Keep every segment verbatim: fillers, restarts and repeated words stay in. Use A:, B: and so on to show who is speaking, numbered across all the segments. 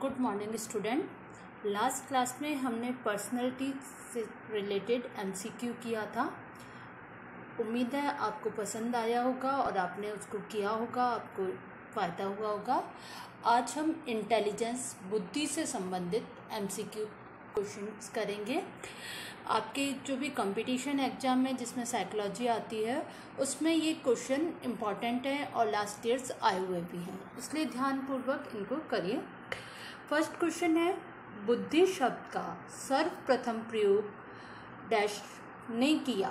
A: Good morning student. Last class में हमने personality से रिलेटेड एमसीक्यू किया था। उम्मीद है आपको पसंद आया होगा और आपने उसको किया होगा, आपको फ़ायदा हुआ होगा। आज हम इंटेलिजेंस, बुद्धि से संबंधित एमसीक्यू क्वेश्चंस करेंगे। आपके जो भी कंपटीशन एग्ज़ाम में जिसमें साइकोलॉजी आती है उसमें ये क्वेश्चन इम्पॉर्टेंट है और लास्ट ईयर्स आए हुए भी हैं, इसलिए ध्यानपूर्वक इनको करिए। फर्स्ट क्वेश्चन है, बुद्धि शब्द का सर्वप्रथम प्रयोग डैश ने किया?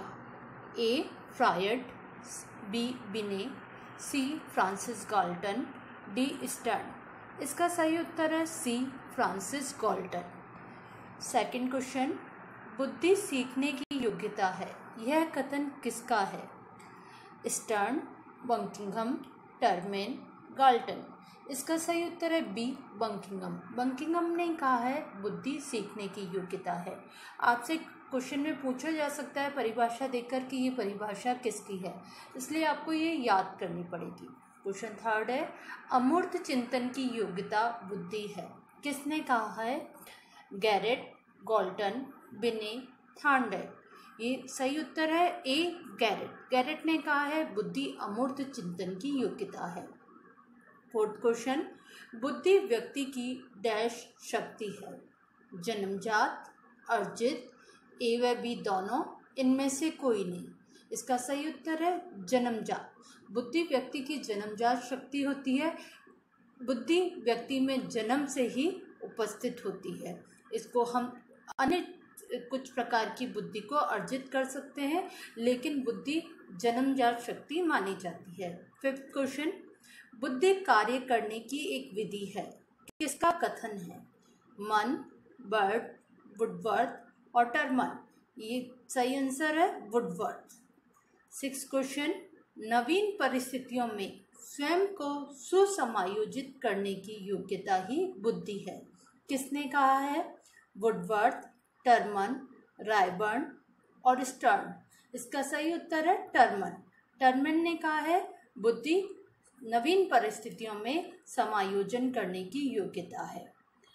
A: ए Freud, B Binet, C Francis Galton, D Stern. इसका सही उत्तर है C Francis Galton. Second question, बुद्धि सीखने की योग्यता है, यह कथन किसका है? Stern, Buckingham, Terman, Galton. इसका सही उत्तर है बी बंकिंघम। बंकिंघम ने कहा है बुद्धि सीखने की योग्यता है। आपसे क्वेश्चन में पूछा जा सकता है परिभाषा देकर कि ये परिभाषा किसकी है, इसलिए आपको ये याद करनी पड़ेगी। क्वेश्चन थर्ड है, अमूर्त चिंतन की योग्यता बुद्धि है, किसने कहा है? Garrett, Galton, Binet, Thorndike. ये सही उत्तर है ए गैरेट। गैरेट ने कहा है बुद्धि अमूर्त चिंतन की योग्यता है। फोर्थ क्वेश्चन, बुद्धि व्यक्ति की डैश शक्ति है? जन्मजात, अर्जित, ए व बी दोनों, इनमें से कोई नहीं। इसका सही उत्तर है जन्मजात। बुद्धि व्यक्ति की जन्मजात शक्ति होती है। बुद्धि व्यक्ति में जन्म से ही उपस्थित होती है। इसको हम अन्य कुछ प्रकार की बुद्धि को अर्जित कर सकते हैं, लेकिन बुद्धि जन्मजात शक्ति मानी जाती है। फिफ्थ क्वेश्चन, बुद्धि कार्य करने की एक विधि है, किसका कथन है? मन, बर्ड, वुडवर्थ और टर्मन। ये सही आंसर है वुडवर्थ। सिक्स क्वेश्चन, नवीन परिस्थितियों में स्वयं को सुसमायोजित करने की योग्यता ही बुद्धि है, किसने कहा है? वुडवर्थ, टर्मन, रायबर्न और स्टर्न। इसका सही उत्तर है टर्मन। टर्मन ने कहा है बुद्धि नवीन परिस्थितियों में समायोजन करने की योग्यता है।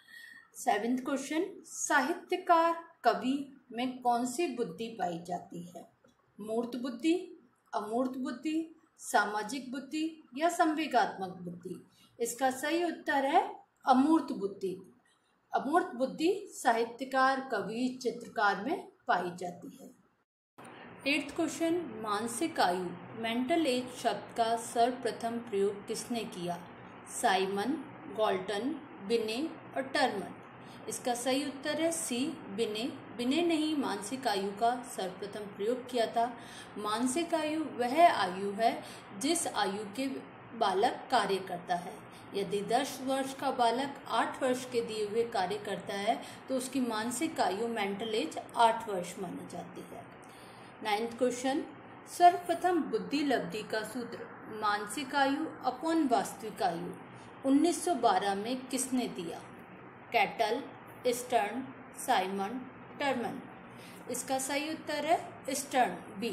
A: सेवेंथ क्वेश्चन, साहित्यकार कवि में कौन सी बुद्धि पाई जाती है? मूर्त बुद्धि, अमूर्त बुद्धि, सामाजिक बुद्धि या संवेगात्मक बुद्धि? इसका सही उत्तर है अमूर्त बुद्धि। अमूर्त बुद्धि साहित्यकार, कवि, चित्रकार में पाई जाती है। एट्थ क्वेश्चन, मानसिक आयु, मेंटल एज शब्द का सर्वप्रथम प्रयोग किसने किया? साइमन, गाल्टन, बिने और टर्मन। इसका सही उत्तर है सी बिने। बिने ने ही मानसिक आयु का सर्वप्रथम प्रयोग किया था। मानसिक आयु वह आयु है जिस आयु के बालक कार्य करता है। यदि दस वर्ष का बालक आठ वर्ष के दिए हुए कार्य करता है तो उसकी मानसिक आयु, मेंटल एज, आठ वर्ष मानी जाती है। नाइन्थ क्वेश्चन, सर्वप्रथम बुद्धि लब्धि का सूत्र मानसिक आयु अपॉन वास्तविक आयु उन्नीस सौ बारह में किसने दिया? Cattell, Stern, Simon, Terman. इसका सही उत्तर है स्टर्न, बी।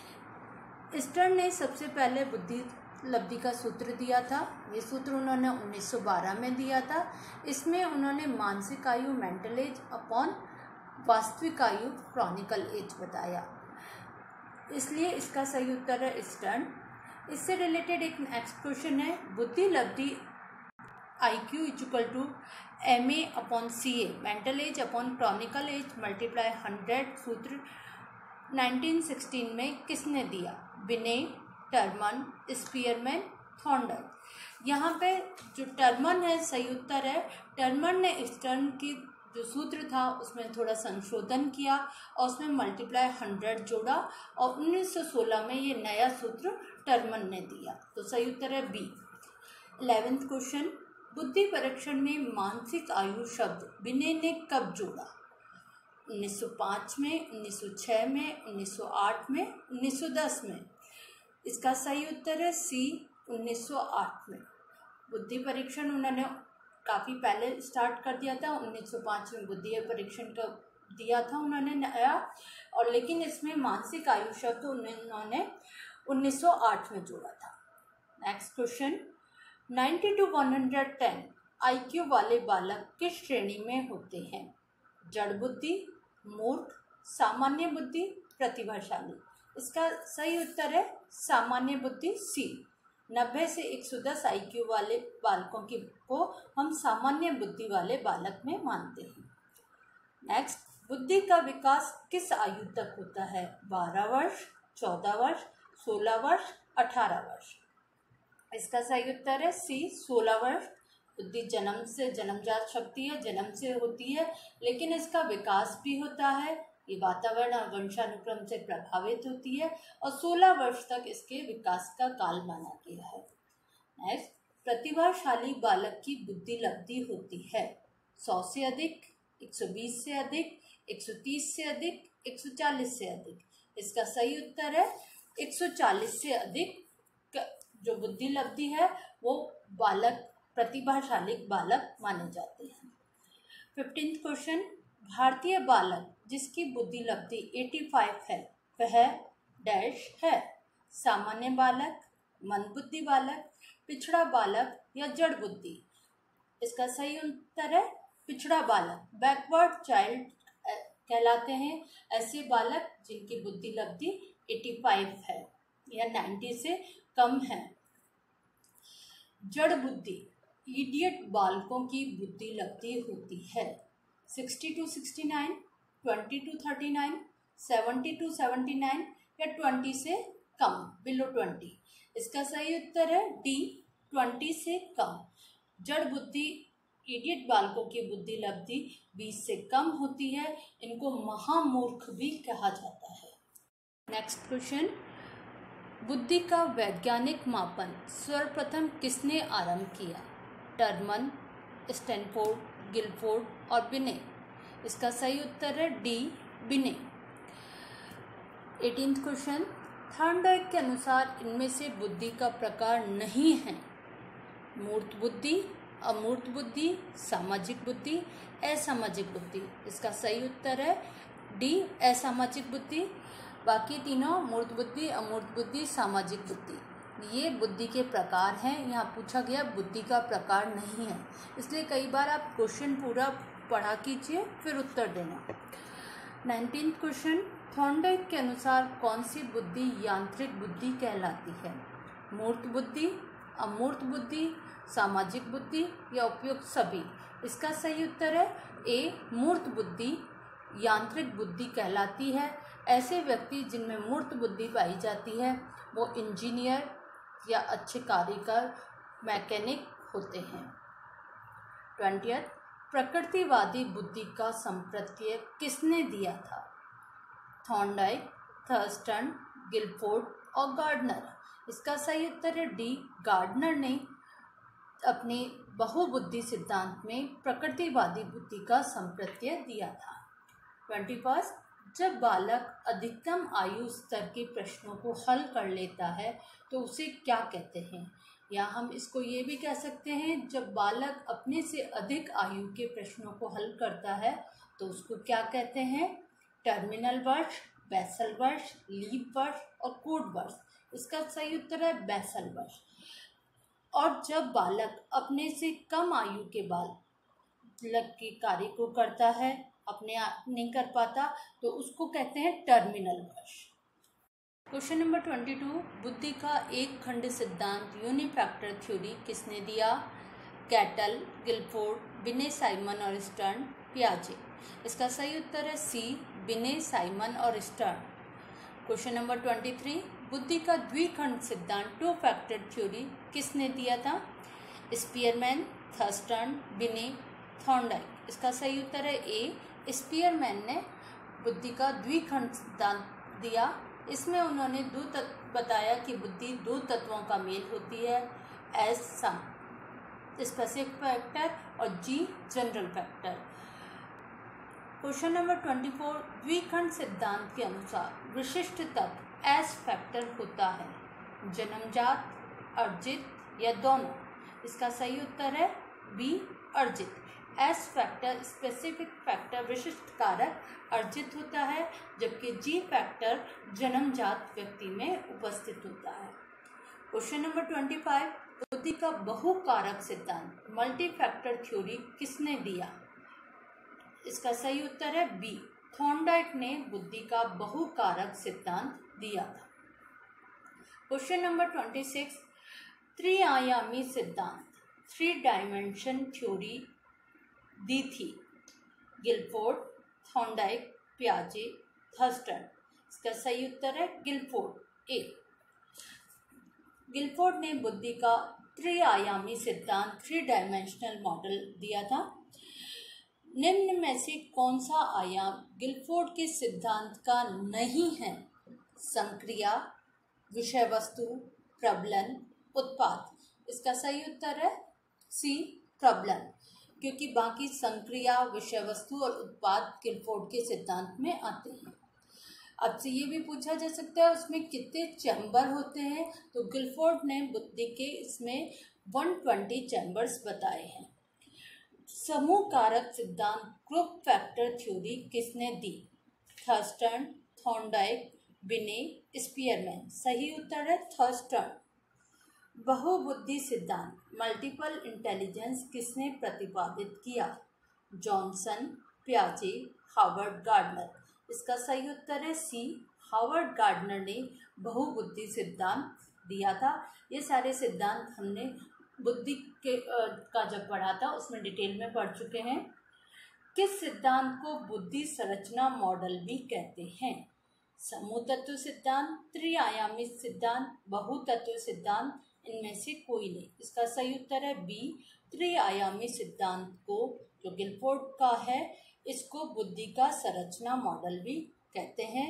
A: स्टर्न ने सबसे पहले बुद्धि लब्धि का सूत्र दिया था। ये सूत्र उन्होंने उन्नीस सौ बारह में दिया था। इसमें उन्होंने मानसिक आयु, मेंटल एज अपॉन वास्तविक आयु, क्रॉनिकल एज बताया, इसलिए इसका सही उत्तर है स्टर्न। इससे रिलेटेड एक नेक्स्ट क्वेश्चन है, बुद्धि लब्धि I Q equal to M A upon C A, mental age upon chronicle age multiply hundred सूत्र नाइनटीन सिक्सटीन में किसने दिया? बिने, टर्मन, स्पीयरमैन, थॉर्नडाइक। यहाँ पे जो टर्मन है सही उत्तर है। टर्मन ने स्टर्न की जो सूत्र था उसमें थोड़ा संशोधन किया और उसमें मल्टीप्लाई हंड्रेड जोड़ा और उन्नीस सौ सोलह में ये नया सूत्र टर्मन ने दिया, तो सही उत्तर है बी। इलेवेंथ क्वेश्चन, बुद्धि परीक्षण में मानसिक आयु शब्द बिने ने कब जोड़ा? उन्नीस सौ पाँच में, उन्नीस सौ छह में, उन्नीस सौ आठ में, उन्नीस सौ दस में। इसका सही उत्तर है सी उन्नीस सौ आठ में। बुद्धि परीक्षण उन्होंने काफ़ी पहले स्टार्ट कर दिया था। उन्नीस सौ पाँच में बुद्धि परीक्षण का दिया था उन्होंने नया, और लेकिन इसमें मानसिक आयु शब्द उन्होंने उन्नीस सौ आठ में जोड़ा था। Next question, ninety two one hundred ten IQ वाले बालक किस श्रेणी में होते हैं? जड़ बुद्धि, मूर्ख, सामान्य बुद्धि, प्रतिभाशाली। इसका सही उत्तर है सामान्य बुद्धि, सी। नब्बे से एक सौ दस आईक्यू वाले बालकों की को हम सामान्य बुद्धि वाले बालक में मानते हैं। नेक्स्ट, बुद्धि का विकास किस आयु तक होता है? बारह वर्ष, चौदह वर्ष, सोलह वर्ष, अठारह वर्ष। इसका सही उत्तर है सी, सोलह वर्ष। बुद्धि जन्म से जन्मजात शक्ति है, जन्म से होती है, लेकिन इसका विकास भी होता है। ये वातावरण और वंशानुक्रम से प्रभावित होती है और सोलह वर्ष तक इसके विकास का काल माना गया है। नेक्स्ट, प्रतिभाशाली बालक की बुद्धि लब्धि होती है सौ से अधिक, एक सौ बीस से अधिक, एक सौ तीस से अधिक, एक सौ चालीस से अधिक। इसका सही उत्तर है एक सौ चालीस से अधिक जो बुद्धि लब्धि है वो बालक प्रतिभाशाली बालक माने जाते हैं। फिफ्टींथ क्वेश्चन, भारतीय बालक जिसकी बुद्धि लब्धि पचासी है वह डैश है? सामान्य बालक, मंदबुद्धि बालक, पिछड़ा बालक या जड़ बुद्धि। इसका सही उत्तर है पिछड़ा बालक, बैकवर्ड चाइल्ड कहलाते हैं ऐसे बालक जिनकी बुद्धि लब्धि पचासी है या नब्बे से कम है। जड़ बुद्धि, इडियट बालकों की बुद्धि लब्धि होती है साठ टू उनहत्तर, बीस टू उनतालीस, सत्तर टू उन्यासी या बीस से कम, बिलो बीस। इसका सही उत्तर है डी, बीस से कम। जड़ बुद्धि इडियट बालकों की बुद्धि लब्धि बीस से कम होती है, इनको महामूर्ख भी कहा जाता है। नेक्स्ट क्वेश्चन, बुद्धि का वैज्ञानिक मापन सर्वप्रथम किसने आरंभ किया? टर्मन, स्टैनफोर्ड, गिलफोर्ड और बिने। इसका सही उत्तर है डी, बिने। एटीन्थ क्वेश्चन, थॉर्नडाइक के अनुसार इनमें से बुद्धि का प्रकार नहीं है? मूर्त बुद्धि, अमूर्त बुद्धि, सामाजिक बुद्धि, असामाजिक बुद्धि। इसका सही उत्तर है डी, असामाजिक बुद्धि। बाकी तीनों मूर्त बुद्धि, अमूर्त बुद्धि, सामाजिक बुद्धि ये बुद्धि के प्रकार हैं। यहाँ पूछा गया बुद्धि का प्रकार नहीं है, इसलिए कई बार आप क्वेश्चन पूरा पढ़ा कीजिए फिर उत्तर देना। नाइनटीन्थ क्वेश्चन, थॉर्नडाइक के अनुसार कौन सी बुद्धि यांत्रिक बुद्धि कहलाती है? मूर्त बुद्धि, अमूर्त बुद्धि, सामाजिक बुद्धि या उपयुक्त सभी। इसका सही उत्तर है ए, मूर्त बुद्धि यांत्रिक बुद्धि कहलाती है। ऐसे व्यक्ति जिनमें मूर्त बुद्धि पाई जाती है वो इंजीनियर या अच्छे कारीगर, मैकेनिक होते हैं। ट्वेंटियथ, प्रकृतिवादी बुद्धि का संप्रत्यय किसने दिया था? थॉर्नडाइक, थर्स्टन, गिलफोर्ड और गार्डनर। इसका सही उत्तर है डी, गार्डनर ने अपने बहुबुद्धि सिद्धांत में प्रकृतिवादी बुद्धि का संप्रत्यय दिया था। ट्वेंटी फर्स्ट, जब बालक अधिकतम आयु स्तर के प्रश्नों को हल कर लेता है तो उसे क्या कहते हैं? या हम इसको ये भी कह सकते हैं जब बालक अपने से अधिक आयु के प्रश्नों को हल करता है तो उसको क्या कहते हैं? टर्मिनल वर्ष, बैसल वर्ष, लीप वर्ष और कोड वर्ष। इसका सही उत्तर है बैसल वर्ष। और जब बालक अपने से कम आयु के बालक के कार्य को करता है, अपने आप नहीं कर पाता, तो उसको कहते हैं टर्मिनल वर्ष। क्वेश्चन नंबर ट्वेंटी टू, बुद्धि का एक खंड सिद्धांत यूनिफैक्टर थ्योरी किसने दिया? कैटल, गिलफोर्ड, बिने, साइमन और स्टर्न, पियाजे। इसका सही उत्तर है सी, बिने, साइमन और Stern. Question number twenty three, बुद्धि का द्विखंड सिद्धांत टू फैक्टर थ्योरी किसने दिया था? Spearman, Thurstone, Binet, Thorndike. इसका सही उत्तर है ए, स्पीयरमैन ने बुद्धि का द्विखंड सिद्धांत दिया। इसमें उन्होंने दो तत्व बताया कि बुद्धि दो तत्वों का मेल होती है, एस सम स्पेसिफिक फैक्टर और G general factor. Question number twenty four, द्विखंड सिद्धांत के अनुसार विशिष्ट तत्व एस फैक्टर होता है, जन्मजात, अर्जित या दोनों। इसका सही उत्तर है बी, अर्जित। एस फैक्टर स्पेसिफिक फैक्टर विशिष्ट कारक अर्जित होता है, जबकि जी फैक्टर जन्मजात व्यक्ति में उपस्थित होता है। क्वेश्चन नंबर ट्वेंटी फाइव, बुद्धि का बहुकारक सिद्धांत मल्टी फैक्टर थ्योरी किसने दिया? इसका सही उत्तर है बी, थॉर्नडाइक ने बुद्धि का बहुकारक सिद्धांत दिया था। क्वेश्चन नंबर ट्वेंटी सिक्स, त्रिआयामी सिद्धांत थ्री डायमेंशन थ्योरी दी थी? गिलफोर्ड, थॉर्नडाइक, पियाजे, थर्स्टन। इसका सही उत्तर है गिलफोर्ड ए। गिलफोर्ड ने बुद्धि का त्रिआयामी सिद्धांत थ्री डायमेंशनल मॉडल दिया था। निम्न में से कौन सा आयाम गिलफोर्ड के सिद्धांत का नहीं है? संक्रिया, विषय वस्तु, प्रबलन, उत्पाद। इसका सही उत्तर है सी, प्रबलन, क्योंकि बाकी संक्रिया, विषय वस्तु और उत्पाद गिलफोर्ड के सिद्धांत में आते हैं। अब से ये भी पूछा जा सकता है उसमें कितने चैम्बर होते हैं, तो गिलफोर्ड ने बुद्धि के इसमें एक सौ बीस चैम्बर्स बताए हैं। समूह कारक सिद्धांत ग्रुप फैक्टर थ्योरी किसने दी? Thurstone, Thorndike, Binet, Spearman. सही उत्तर है थर्स्टन। बहुबुद्धि सिद्धांत मल्टीपल इंटेलिजेंस किसने प्रतिपादित किया? जॉनसन, पियाजे, हार्वर्ड गार्डनर। इसका सही उत्तर है सी, हार्वर्ड गार्डनर ने बहुबुद्धि सिद्धांत दिया था। ये सारे सिद्धांत हमने बुद्धि के आ, का जब पढ़ा था उसमें डिटेल में पढ़ चुके हैं। किस सिद्धांत को बुद्धि संरचना मॉडल भी कहते हैं? समूह तत्व सिद्धांत, त्रिआयामी सिद्धांत, बहुतत्व सिद्धांत, इनमें से कोई नहीं। इसका सही उत्तर है बी, त्रिआयामी सिद्धांत को जो गिलफोर्ड का है इसको बुद्धि का संरचना मॉडल भी कहते हैं।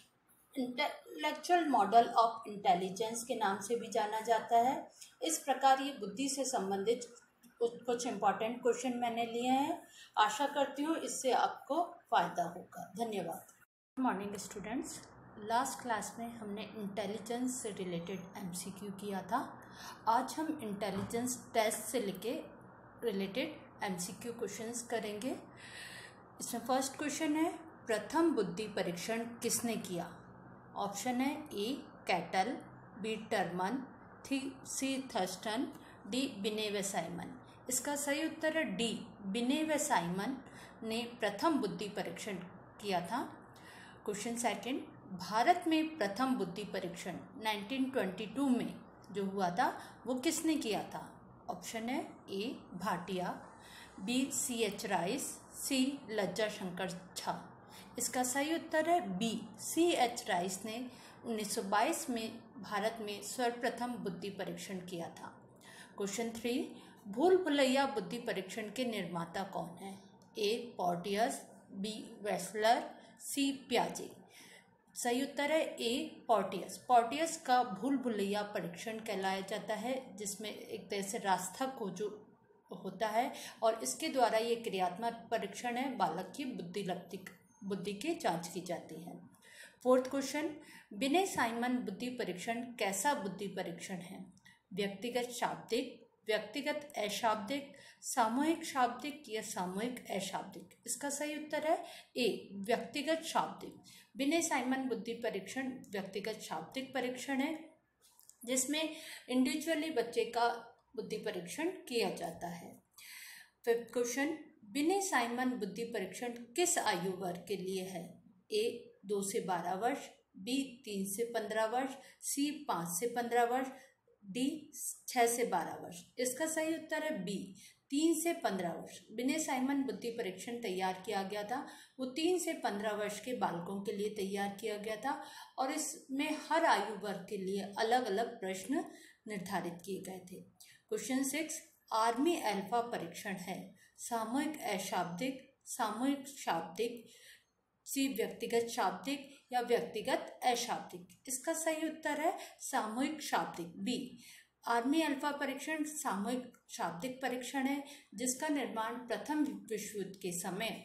A: इंटेलेक्चुअल मॉडल ऑफ इंटेलिजेंस के नाम से भी जाना जाता है। इस प्रकार ये बुद्धि से संबंधित कुछ इम्पॉर्टेंट क्वेश्चन मैंने लिए हैं। आशा करती हूँ इससे आपको फ़ायदा होगा। धन्यवाद। Good morning students. Last class में हमने इंटेलिजेंस से रिलेटेड एमसीक्यू किया था। आज हम इंटेलिजेंस टेस्ट से लेके रिलेटेड एमसीक्यू क्वेश्चंस करेंगे। इसमें फर्स्ट क्वेश्चन है, प्रथम बुद्धि परीक्षण किसने किया? ऑप्शन है ए कैटल, बी टर्मन, थी सी थर्स्टन, डी बिने व साइमन। इसका सही उत्तर है डी, बिने व साइमन ने प्रथम बुद्धि परीक्षण किया था। क्वेश्चन सेकंड, भारत में प्रथम बुद्धि परीक्षण नाइनटीन ट्वेंटी टू में जो हुआ था वो किसने किया था? ऑप्शन है A Bhatia, B C H Rice, C Lajja Shankar Jha. इसका सही उत्तर है बी, सी एच राइस ने उन्नीस सौ बाईस में भारत में सर्वप्रथम बुद्धि परीक्षण किया था। क्वेश्चन थ्री, भूल भुलैया बुद्धि परीक्षण के निर्माता कौन है? A Porteus, B Wechsler, C पियाजे। सही उत्तर है ए पोर्टियस। पोर्टियस का भूल भुलैया परीक्षण कहलाया जाता है, जिसमें एक तरह से रास्ता खोजो होता है और इसके द्वारा ये क्रियात्मक परीक्षण है, बालक की बुद्धि लब्धि बुद्धि की जांच की जाती है। फोर्थ क्वेश्चन, बिने साइमन बुद्धि परीक्षण कैसा बुद्धि परीक्षण है? व्यक्तिगत शाब्दिक, व्यक्तिगत अशाब्दिक, सामूहिक शाब्दिक या सामूहिक अशाब्दिक। इसका सही उत्तर है ए व्यक्तिगत शाब्दिक। बिने साइमन बुद्धि परीक्षण व्यक्तिगत शाब्दिक परीक्षण है, जिसमें इंडिविजुअली बच्चे का बुद्धि परीक्षण किया जाता है। फिफ्थ क्वेश्चन, बिने साइमन बुद्धि परीक्षण किस आयु वर्ग के लिए है? ए दो से बारह वर्ष, बी तीन से पंद्रह वर्ष, सी पाँच से पंद्रह वर्ष, डी छः से बारह वर्ष। इसका सही उत्तर है बी, तीन से पंद्रह वर्ष। बिने साइमन बुद्धि परीक्षण तैयार किया गया था, वो तीन से पंद्रह वर्ष के बालकों के लिए तैयार किया गया था और इसमें हर आयु वर्ग के लिए अलग अलग प्रश्न निर्धारित किए गए थे। क्वेश्चन सिक्स, आर्मी अल्फा परीक्षण है सामूहिक अशाब्दिक, सामूहिक शाब्दिक, सी व्यक्तिगत शाब्दिक या व्यक्तिगत अशाब्दिक। इसका सही उत्तर है सामूहिक शाब्दिक बी। आर्मी अल्फा परीक्षण सामूहिक शाब्दिक परीक्षण है, जिसका निर्माण प्रथम विश्व युद्ध के समय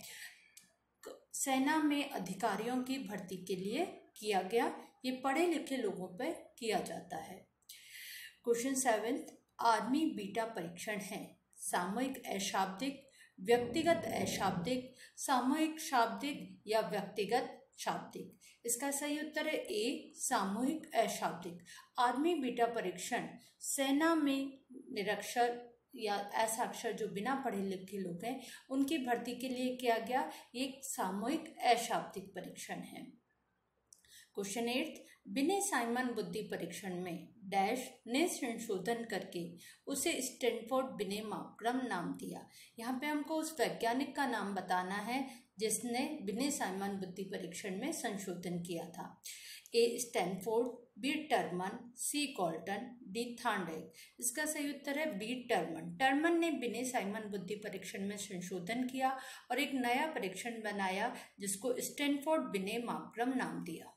A: सेना में अधिकारियों की भर्ती के लिए किया गया। ये पढ़े लिखे लोगों पर किया जाता है। क्वेश्चन सेवेंथ, आर्मी बीटा परीक्षण है सामूहिक अशाब्दिक, व्यक्तिगत अशाब्दिक, सामूहिक शाब्दिक या व्यक्तिगत शाब्दिक। इसका सही उत्तर है ए सामूहिक अशाब्दिक। आर्मी बीटा परीक्षण सेना में निरक्षर या असाक्षर जो बिना पढ़े लिखे लोग हैं उनकी भर्ती के लिए किया गया एक सामूहिक अशाब्दिक परीक्षण है। क्वेश्चन एट, बिने साइमन बुद्धि परीक्षण में डैश ने संशोधन करके उसे स्टैनफोर्ड बिने मापक्रम नाम दिया। यहाँ पे हमको उस वैज्ञानिक का नाम बताना है जिसने बिने साइमन बुद्धि परीक्षण में संशोधन किया था। A Stanford, B Terman, C Galton, D Thorndike. इसका सही उत्तर है बी टर्मन। टर्मन ने बिने साइमन बुद्धि परीक्षण में संशोधन किया और एक नया परीक्षण बनाया जिसको स्टैनफोर्ड बिने मापक्रम नाम दिया।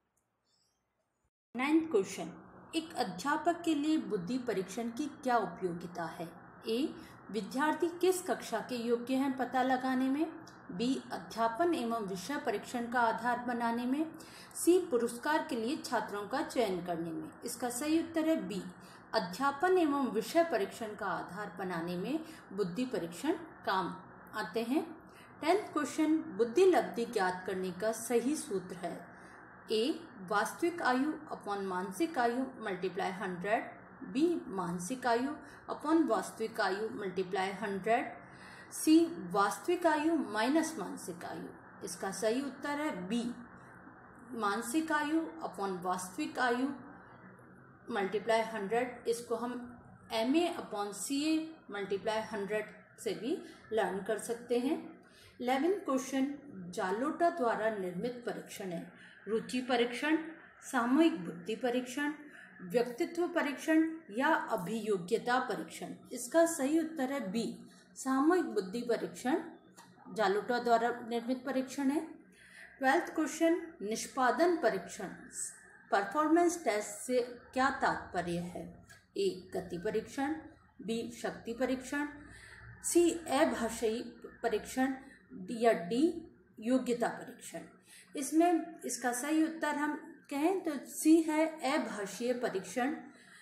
A: नाइन्थ क्वेश्चन, एक अध्यापक के लिए बुद्धि परीक्षण की क्या उपयोगिता है? ए विद्यार्थी किस कक्षा के योग्य हैं पता लगाने में, बी अध्यापन एवं विषय परीक्षण का आधार बनाने में, सी पुरस्कार के लिए छात्रों का चयन करने में। इसका सही उत्तर है बी अध्यापन एवं विषय परीक्षण का आधार बनाने में बुद्धि परीक्षण काम आते हैं। टेंथ क्वेश्चन, बुद्धि लब्धि ज्ञात करने का सही सूत्र है ए वास्तविक आयु अपॉन मानसिक आयु मल्टीप्लाई हंड्रेड, बी मानसिक आयु अपॉन वास्तविक आयु मल्टीप्लाई हंड्रेड, सी वास्तविक आयु माइनस मानसिक आयु। इसका सही उत्तर है बी मानसिक आयु अपॉन वास्तविक आयु मल्टीप्लाई हंड्रेड। इसको हम M A upon C A multiply hundred से भी लर्न कर सकते हैं। इलेवेंथ क्वेश्चन, जालोटा द्वारा निर्मित परीक्षण है रुचि परीक्षण, सामूहिक बुद्धि परीक्षण, व्यक्तित्व परीक्षण या अभियोग्यता परीक्षण। इसका सही उत्तर है बी सामूहिक बुद्धि परीक्षण जालोटा द्वारा निर्मित परीक्षण है। ट्वेल्थ क्वेश्चन, निष्पादन परीक्षण परफॉर्मेंस टेस्ट से क्या तात्पर्य है? ए गति परीक्षण, बी शक्ति परीक्षण, सी अभाषायी परीक्षण या डी योग्यता परीक्षण। इसमें इसका सही उत्तर हम कहें तो सी है अभाषीय परीक्षण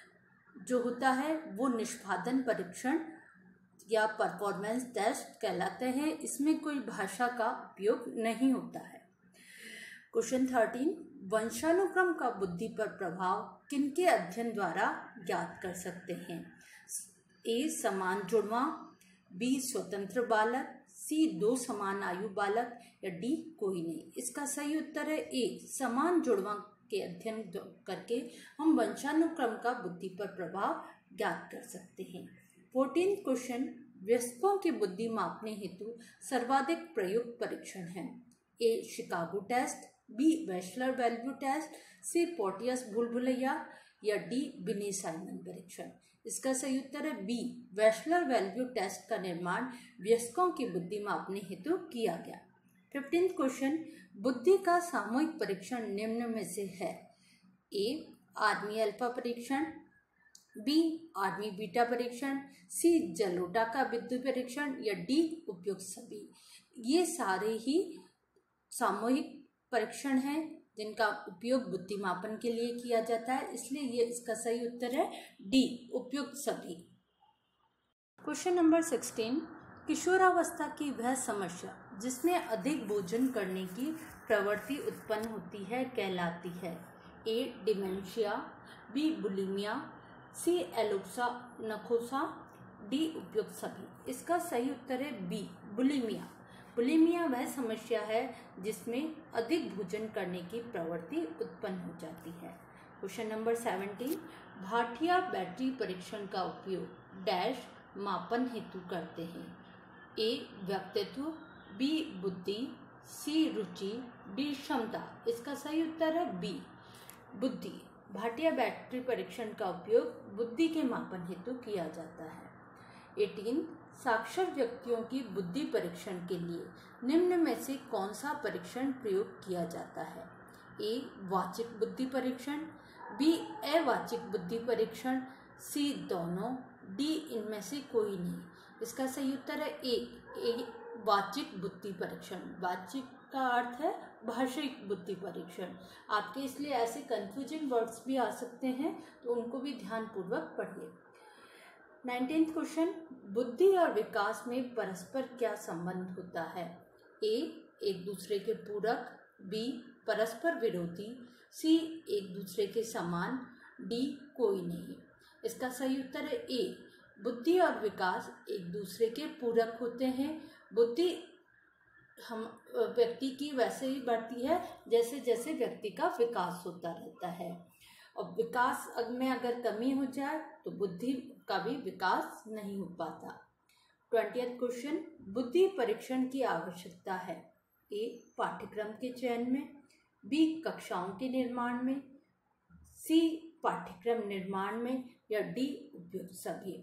A: जो होता है वो निष्पादन परीक्षण या परफॉर्मेंस टेस्ट कहलाते हैं। इसमें कोई भाषा का उपयोग नहीं होता है। क्वेश्चन थर्टीन, वंशानुक्रम का बुद्धि पर प्रभाव किनके अध्ययन द्वारा ज्ञात कर सकते हैं? ए समान जुड़वां, बी स्वतंत्र बालक, सी दो समान आयु बालक या डी कोई नहीं। इसका सही उत्तर है ए समान जुड़वां के अध्ययन करके हम वंशानुक्रम का बुद्धि पर प्रभाव ज्ञात कर सकते हैं। फोर्टीन क्वेश्चन, वयस्कों की बुद्धि मापने हेतु सर्वाधिक प्रयुक्त परीक्षण है। A Chicago test, B Wechsler Bellevue test, C Porteus भूलभुलैया या डी बिने साइमन परीक्षण। इसका सही उत्तर है बी वेशलर वैल्यू टेस्ट का निर्माण वयस्कों की बुद्धि मापने हेतु किया गया। फिफ्टींथ क्वेश्चन, बुद्धि का सामूहिक परीक्षण निम्न में से है? ए आर्मी अल्फा परीक्षण, बी आर्मी बीटा परीक्षण, सी जलोटा का बुद्धि परीक्षण या डी उपयुक्त सभी। ये सारे ही सामूहिक परीक्षण हैं जिनका उपयोग बुद्धि मापन के लिए किया जाता है, इसलिए ये इसका सही उत्तर है डी उपयुक्त सभी। क्वेश्चन नंबर सिक्सटीन, किशोरावस्था की वह समस्या जिसमें अधिक भोजन करने की प्रवृत्ति उत्पन्न होती है कहलाती है? A dementia, B bulimia, C anorexia nervosa, D उपयुक्त सभी। इसका सही उत्तर है बी बुलिमिया। बुलिमिया वह समस्या है जिसमें अधिक भोजन करने की प्रवृत्ति उत्पन्न हो जाती है। Question number seventeen, Bhatia battery परीक्षण का उपयोग डैश मापन हेतु करते हैं? ए व्यक्तित्व, बी बुद्धि, सी रुचि, डी क्षमता। इसका सही उत्तर है बी बुद्धि। भाटिया बैटरी परीक्षण का उपयोग बुद्धि के मापन हेतु किया जाता है। एटीन, साक्षर व्यक्तियों की बुद्धि परीक्षण के लिए निम्न में से कौन सा परीक्षण प्रयोग किया जाता है? ए वाचिक बुद्धि परीक्षण, बी अवाचिक बुद्धि परीक्षण, सी दोनों, डी इनमें से कोई नहीं। इसका सही उत्तर है ए ए वाचिक बुद्धि परीक्षण। वाचिक का अर्थ है भाषिक बुद्धि परीक्षण। आपके इसलिए ऐसे कंफ्यूजिंग वर्ड्स भी आ सकते हैं तो उनको भी ध्यानपूर्वक पढ़िए। नाइनटीन्थ क्वेश्चन, बुद्धि और विकास में परस्पर क्या संबंध होता है? ए एक दूसरे के पूरक, बी परस्पर विरोधी, सी एक दूसरे के समान, डी कोई नहीं। इसका सही उत्तर है ए, बुद्धि और विकास एक दूसरे के पूरक होते हैं। बुद्धि हम व्यक्ति की वैसे ही बढ़ती है जैसे जैसे व्यक्ति का विकास होता रहता है, और विकास में अगर कमी हो जाए तो बुद्धि का भी विकास नहीं हो पाता। ट्वेंटियथ क्वेश्चन, बुद्धि परीक्षण की आवश्यकता है। ए पाठ्यक्रम के चयन में, बी कक्षाओं के निर्माण में, सी पाठ्यक्रम निर्माण में, या डी उपयुक्त सभी।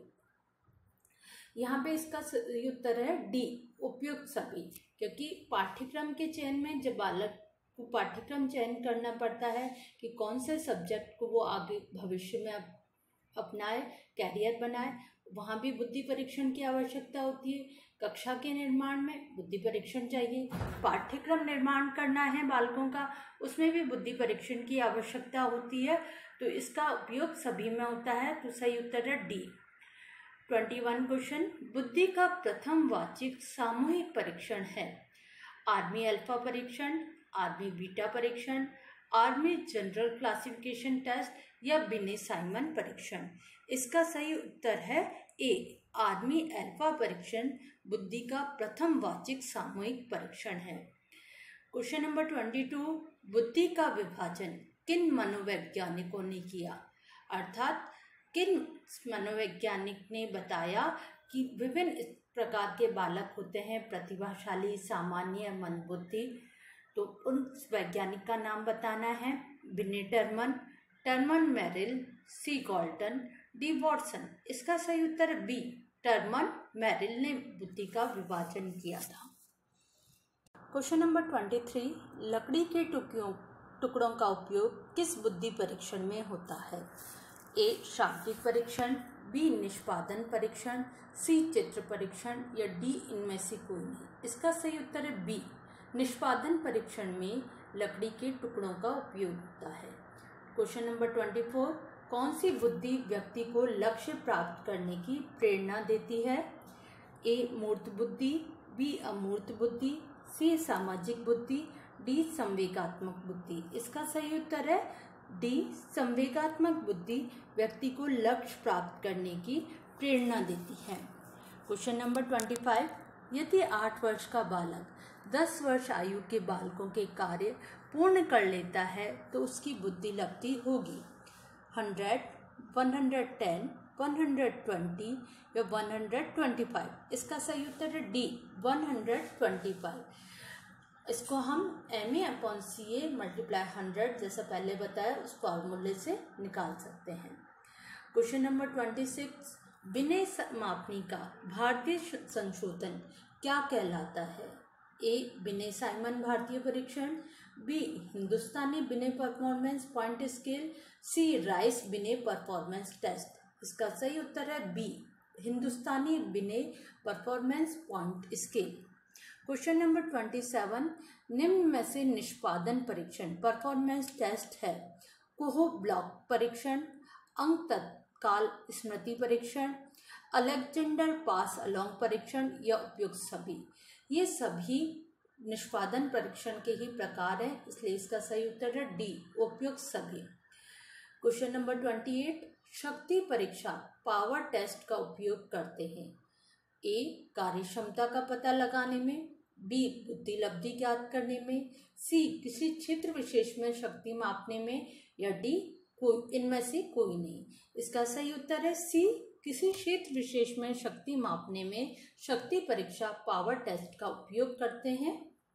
A: यहाँ पे इसका उत्तर है डी उपयुक्त सभी, क्योंकि पाठ्यक्रम के चयन में जब बालक को पाठ्यक्रम चयन करना पड़ता है कि कौन से सब्जेक्ट को वो आगे भविष्य में अपनाए, कैरियर बनाए, वहाँ भी बुद्धि परीक्षण की आवश्यकता होती है। कक्षा के निर्माण में बुद्धि परीक्षण चाहिए, पाठ्यक्रम निर्माण करना है बालकों का, उसमें भी बुद्धि परीक्षण की आवश्यकता होती है। तो इसका उपयोग सभी में होता है, तो सही उत्तर है डी। ट्वेंटी वन क्वेश्चन, बुद्धि का प्रथम वाचिक सामूहिक परीक्षण है। आर्मी अल्फा परीक्षण, आर्मी बीटा परीक्षण, आर्मी जनरल क्लासिफिकेशन टेस्ट, या बिने साइमन परीक्षण। इसका सही उत्तर है ए, आर्मी अल्फा परीक्षण बुद्धि का प्रथम वाचिक सामूहिक परीक्षण है। क्वेश्चन नंबर ट्वेंटी टू, बुद्धि का विभाजन किन मनोवैज्ञानिकों ने किया, अर्थात किन मनोवैज्ञानिक ने बताया कि विभिन्न प्रकार के बालक होते हैं, प्रतिभाशाली, सामान्य, मंदबुद्धि। तो उन वैज्ञानिक का नाम बताना है। Binet Terman, Terman Merrill, C Galton, D Watson. इसका सही उत्तर बी, टर्मन मेरिल ने बुद्धि का विभाजन किया था। क्वेश्चन नंबर ट्वेंटी थ्री, लकड़ी के टुकड़ों टुकड़ों का उपयोग किस बुद्धि परीक्षण में होता है। ए शाब्दिक परीक्षण, बी निष्पादन परीक्षण, सी चित्र परीक्षण, या डी इनमें से कोई नहीं। इसका सही उत्तर है बी, निष्पादन परीक्षण में लकड़ी के टुकड़ों का उपयोग होता है। क्वेश्चन नंबर ट्वेंटी फोर, कौन सी बुद्धि व्यक्ति को लक्ष्य प्राप्त करने की प्रेरणा देती है। ए मूर्त बुद्धि, बी अमूर्त बुद्धि, सी सामाजिक बुद्धि, डी संवेगात्मक बुद्धि। इसका सही उत्तर है डी, संवेगात्मक बुद्धि व्यक्ति को लक्ष्य प्राप्त करने की प्रेरणा देती है। क्वेश्चन नंबर ट्वेंटी फाइव, यदि आठ वर्ष का बालक दस वर्ष आयु के बालकों के कार्य पूर्ण कर लेता है तो उसकी बुद्धि लगती होगी। Hundred, one hundred ten, one hundred twenty, या वन हंड्रेड ट्वेंटी फाइव। इसका सही उत्तर है D, one hundred twenty five. इसको हम M A upon C A multiply hundred जैसा पहले बताया उस फॉर्मूले से निकाल सकते हैं। क्वेश्चन नंबर ट्वेंटी सिक्स, बिने मापनी का भारतीय संशोधन क्या कहलाता है। ए बिने साइमन भारतीय परीक्षण, B Hindustani Binet performance point scale, C Rice Binet performance test. इसका सही उत्तर है B, Hindustani Binet performance point scale. Question number twenty seven, निम्न में से निष्पादन परीक्षण परफॉर्मेंस टेस्ट है। कोहो ब्लॉक परीक्षण, अंक तत्काल स्मृति परीक्षण, अलेक्जेंडर पास अलोंग परीक्षण, या उपयुक्त सभी। ये सभी निष्पादन परीक्षण के ही प्रकार हैं, इसलिए इसका सही उत्तर है डी, उपयुक्त सभी। क्वेश्चन नंबर ट्वेंटी एट, शक्ति परीक्षा पावर टेस्ट का उपयोग करते हैं। ए कार्य क्षमता का पता लगाने में, बी बुद्धि लब्धि ज्ञात करने में, सी किसी क्षेत्र विशेष में शक्ति मापने में, या डी कोई इनमें से कोई नहीं। इसका सही उत्तर है सी, किसी क्षेत्र विशेष में शक्ति मापने में शक्ति परीक्षा पावर टेस्ट का उपयोग करते हैं।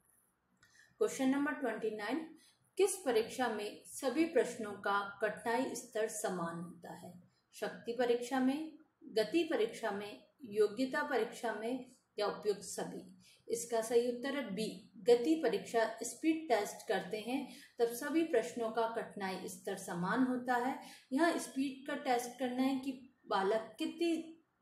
A: क्वेश्चन नंबर ट्वेंटी नाइन, किस परीक्षा में सभी प्रश्नों का कठिनाई स्तर समान होता है। शक्ति परीक्षा में, गति परीक्षा में, योग्यता परीक्षा में, या उपयुक्त सभी। इसका सही उत्तर है बी, गति परीक्षा स्पीड टेस्ट करते हैं तब सभी प्रश्नों का कठिनाई स्तर समान होता है। यहाँ स्पीड का टेस्ट करना है कि बालक कितनी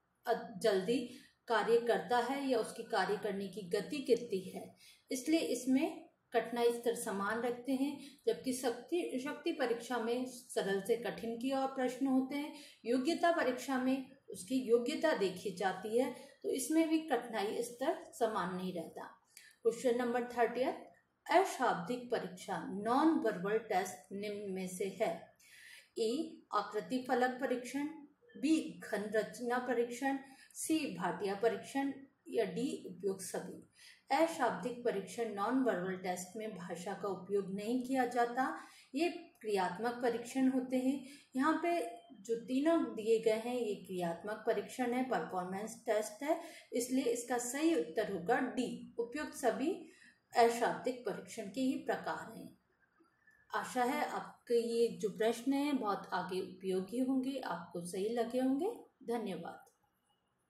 A: जल्दी कार्य करता है या उसकी कार्य करने की गति कितनी है, इसलिए इसमें कठिनाई स्तर समान रखते हैं। जबकि शक्ति शक्ति परीक्षा में सरल से कठिन की ओर प्रश्न होते हैं। योग्यता परीक्षा में उसकी योग्यता देखी जाती है, तो इसमें भी कठिनाई स्तर समान नहीं रहता। क्वेश्चन नंबर थर्टियथ, अशाब्दिक परीक्षा नॉन वर्बल टेस्ट निम्न में से है। ए आकृति फलक परीक्षण, बी घन रचना परीक्षण, सी भाटिया परीक्षण या डी उपयुक्त सभी। अशाब्दिक परीक्षण नॉन वर्बल टेस्ट में भाषा का उपयोग नहीं किया जाता, ये क्रियात्मक परीक्षण होते हैं। यहाँ पे जो तीनों दिए गए हैं ये क्रियात्मक परीक्षण है, परफॉर्मेंस टेस्ट है, इसलिए इसका सही उत्तर होगा डी उपयुक्त सभी अशाब्दिक परीक्षण के ही प्रकार हैं। आशा है आपके ये जो प्रश्न हैं बहुत आगे उपयोगी होंगे, आपको सही लगे होंगे। धन्यवाद।